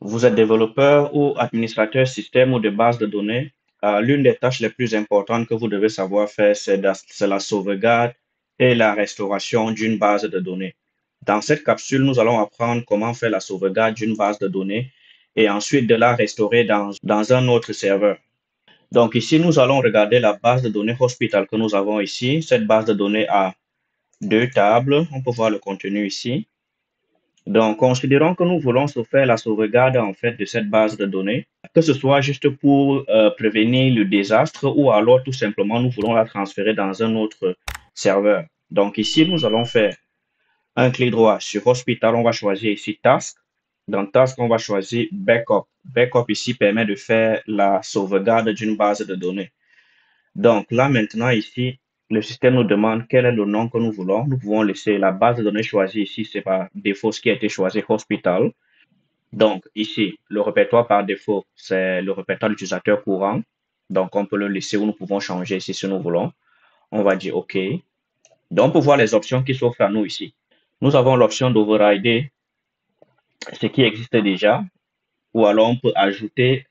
Vous êtes développeur ou administrateur système ou de base de données, l'une des tâches les plus importantes que vous devez savoir faire, c'est la sauvegarde et la restauration d'une base de données. Dans cette capsule, nous allons apprendre comment faire la sauvegarde d'une base de données et ensuite de la restaurer dans un autre serveur. Donc ici, nous allons regarder la base de données Hospital que nous avons ici. Cette base de données a deux tables. On peut voir le contenu ici. Donc, considérons que nous voulons se faire la sauvegarde en fait de cette base de données, que ce soit juste pour prévenir le désastre ou alors tout simplement nous voulons la transférer dans un autre serveur. Donc ici, nous allons faire un clic droit sur Hospital, on va choisir ici Task. Dans Task, on va choisir Backup. Backup ici permet de faire la sauvegarde d'une base de données. Donc là maintenant ici, le système nous demande quel est le nom que nous voulons. Nous pouvons laisser la base de données choisie ici, c'est par défaut ce qui a été choisi, Hospital. Donc ici, le répertoire par défaut, c'est le répertoire d'utilisateur courant. Donc on peut le laisser ou nous pouvons changer ici si nous voulons. On va dire OK. Donc on peut voir les options qui s'offrent à nous ici. Nous avons l'option d'overrider ce qui existe déjà ou alors on peut ajouter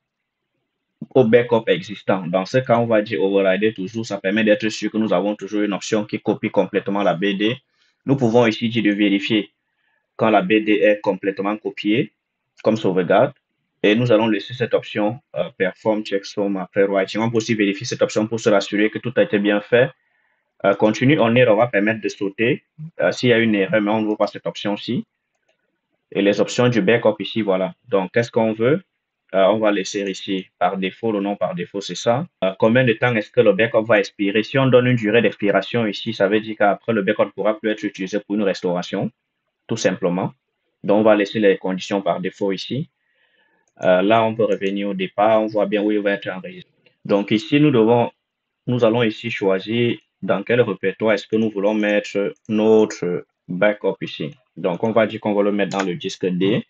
au backup existant. Dans ce cas, on va dire overrider toujours. Ça permet d'être sûr que nous avons toujours une option qui copie complètement la BD. Nous pouvons ici dire de vérifier quand la BD est complètement copiée comme sauvegarde. Et nous allons laisser cette option Perform Checksum après writing. On peut aussi vérifier cette option pour se rassurer que tout a été bien fait. Continue on error va permettre de sauter s'il y a une erreur, mais on ne veut pas cette option-ci. Et les options du backup ici, voilà. Donc, qu'est-ce qu'on veut? On va laisser ici par défaut, le nom par défaut, c'est ça. Combien de temps est-ce que le backup va expirer? Si on donne une durée d'expiration ici, ça veut dire qu'après, le backup ne pourra plus être utilisé pour une restauration, tout simplement. Donc, on va laisser les conditions par défaut ici. Là, on peut revenir au départ, on voit bien où il va être enregistré. Donc, ici, nous allons ici choisir dans quel répertoire est-ce que nous voulons mettre notre backup ici. Donc, on va dire qu'on va le mettre dans le disque D.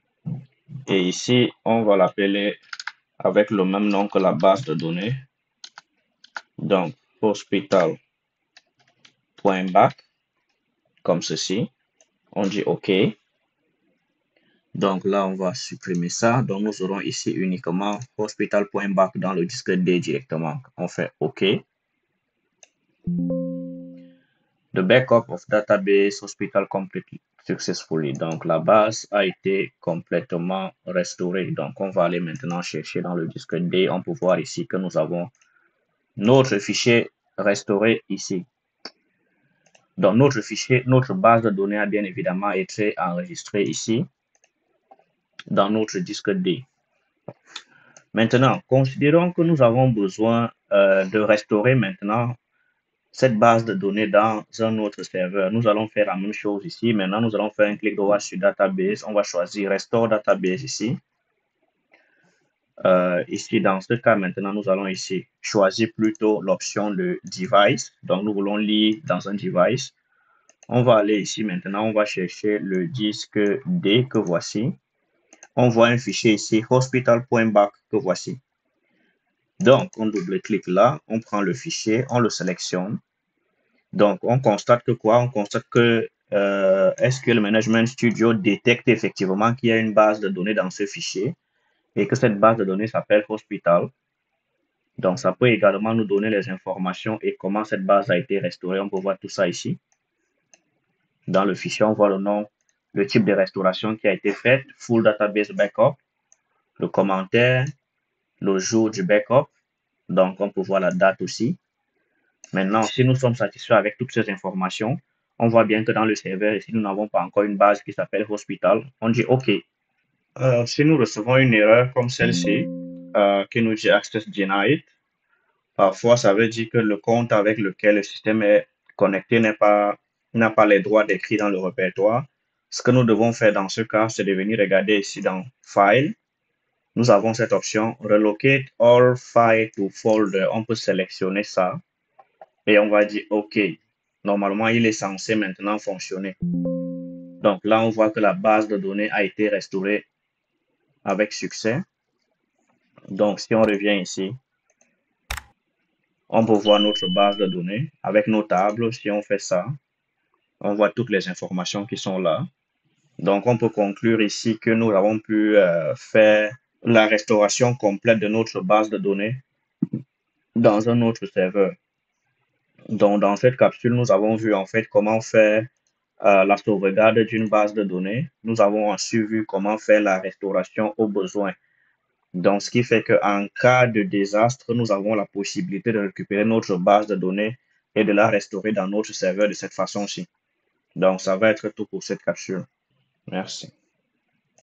Et ici, on va l'appeler avec le même nom que la base de données. Donc, hospital.back, comme ceci. On dit OK. Donc là, on va supprimer ça. Donc, nous aurons ici uniquement hospital.back dans le disque D directement. On fait OK. The backup of database hospital completely successfully. Donc, la base a été complètement restaurée. Donc, on va aller maintenant chercher dans le disque D. On peut voir ici que nous avons notre fichier restauré ici. Donc, notre fichier, notre base de données a bien évidemment été enregistrée ici dans notre disque D. Maintenant, considérons que nous avons besoin de restaurer maintenant cette base de données dans un autre serveur. Nous allons faire la même chose ici. Maintenant, nous allons faire un clic droit sur Database. On va choisir Restore Database ici. Ici, dans ce cas, maintenant, nous allons ici choisir plutôt l'option de Device. Donc, nous voulons lire dans un device. On va aller ici maintenant, on va chercher le disque D que voici. On voit un fichier ici, hospital.back que voici. Donc, on double-clique là, on prend le fichier, on le sélectionne. Donc, on constate que quoi? On constate que SQL Management Studio détecte effectivement qu'il y a une base de données dans ce fichier et que cette base de données s'appelle Hospital. Donc, ça peut également nous donner les informations et comment cette base a été restaurée. On peut voir tout ça ici. Dans le fichier, on voit le nom, le type de restauration qui a été faite, Full Database Backup, le commentaire, le jour du backup. Donc, on peut voir la date aussi. Maintenant, si nous sommes satisfaits avec toutes ces informations, on voit bien que dans le serveur, ici, nous n'avons pas encore une base qui s'appelle Hospital. On dit OK. Si nous recevons une erreur comme celle-ci, qui nous dit Access Denied, parfois, ça veut dire que le compte avec lequel le système est connecté n'a pas les droits décrits dans le répertoire. Ce que nous devons faire dans ce cas, c'est de venir regarder ici dans File. Nous avons cette option Relocate all file to folder. On peut sélectionner ça et on va dire OK. Normalement, il est censé maintenant fonctionner. Donc là, on voit que la base de données a été restaurée avec succès. Donc, si on revient ici, on peut voir notre base de données avec nos tables. Si on fait ça, on voit toutes les informations qui sont là. Donc, on peut conclure ici que nous avons pu faire la restauration complète de notre base de données dans un autre serveur. Donc, dans cette capsule, nous avons vu en fait comment faire la sauvegarde d'une base de données. Nous avons ensuite vu comment faire la restauration aux besoins. Donc, ce qui fait qu'en cas de désastre, nous avons la possibilité de récupérer notre base de données et de la restaurer dans notre serveur de cette façon-ci. Donc, ça va être tout pour cette capsule. Merci.